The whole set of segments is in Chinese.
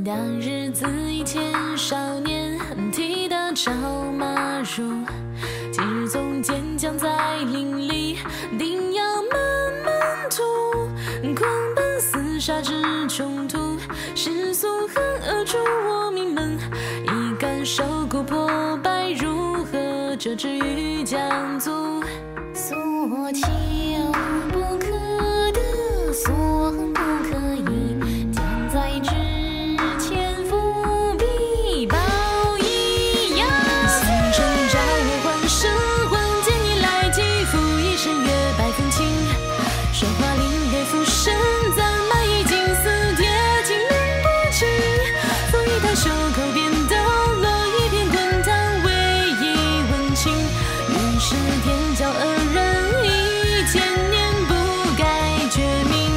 当日子以前，少年踢打找马入，今日总坚强在林里，定要慢慢渡。狂奔厮杀之冲突，世俗恨恶助我名门，一感受骨破败，如何折枝于江族？所求不可得，所恨不可以，天在之前，伏笔报一样。四成召唤神魂，见你来即付一声月白风轻，说话凛冽浮生，暂满已经似铁金莲不起，拂一抬袖口便抖落一片滚烫，唯一温情，原是天骄恶人，一千年不该绝命。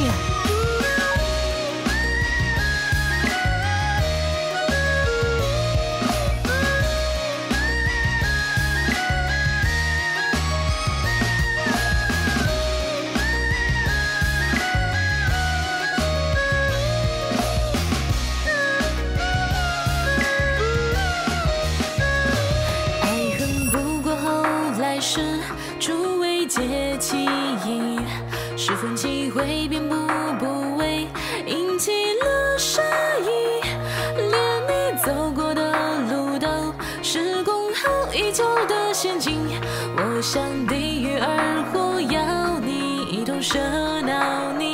爱恨不过后来事，诸位皆其意，是分期会便不为，引起了杀意。连你走过的路都是公号已久的陷阱，我向地狱而活，要你一同热闹你。